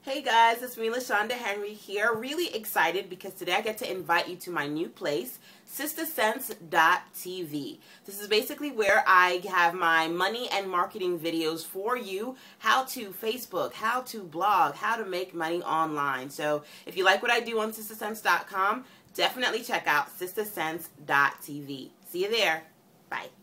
Hey guys, it's me, LaShonda Henry here. Really excited because today I get to invite you to my new place, SistaSense.tv. This is basically where I have my money and marketing videos for you, how to Facebook, how to blog, how to make money online. So if you like what I do on SistaSense.com, definitely check out SistaSense.tv. See you there. Bye.